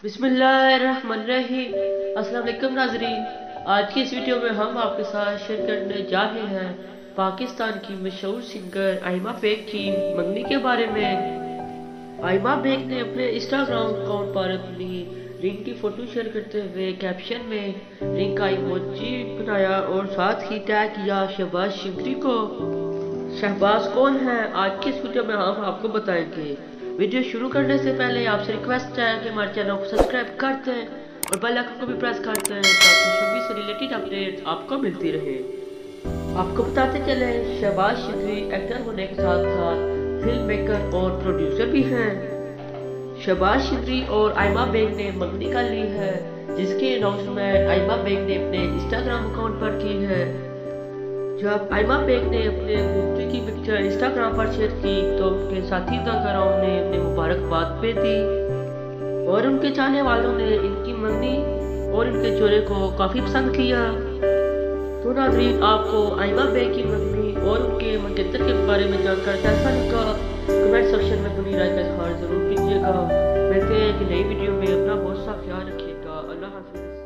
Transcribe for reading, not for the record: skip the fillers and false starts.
बिस्मिल्लाहिर्रहमानिर्रहीम। अस्सलाम वालेकुम नाज़रीन, आज की इस वीडियो में हम आपके साथ शेयर करने जा रहे हैं पाकिस्तान की मशहूर सिंगर आइमा बेग की मंगनी के बारे में। आइमा बेग ने अपने इंस्टाग्राम अकाउंट पर अपनी रिंग की फोटो शेयर करते हुए कैप्शन में रिंग का इमोजी बनाया और साथ ही टैग किया शहबाज शिमरी को। शहबाज कौन है, आज की इस वीडियो में हम आपको बताएंगे। वीडियो शुरू करने से पहले आपसे रिक्वेस्ट है कि हमारे चैनल को सब्सक्राइब कर दें और बेल आइकन को भी प्रेस कर दें ताकि शोबी से रिलेटेड अपडेट आपको मिलती रहे। आपको बताते चले, शहबाज शिमरी एक्टर होने के साथ साथ फिल्म मेकर और प्रोड्यूसर भी हैं। शहबाज शिमरी और आइमा बेग ने मंगनी कर ली है, जिसकी अनाउंसमेंट आइमा बेग ने अपने इंस्टाग्राम अकाउंट पर की है। जब आइमा बेग ने अपने घूमने की पिक्चर इंस्टाग्राम पर शेयर की तो उनके साथी दरगाहों ने उन्हें मुबारकबाद भी दी और उनके चाहने वालों ने इनकी मंगनी और इनके जोड़े को काफ़ी पसंद किया। तो नाज़रीन, आपको आइमा बेग की मंगनी और उनके मंगेतर के बारे में जानकर कैसा लगा, कमेंट सेक्शन में अपनी राय का इज़हार ज़रूर कीजिएगा। मिलते हैं एक नई वीडियो में, अपना बहुत सा ख्याल रखिएगा। अल्लाह हाफ़िज़।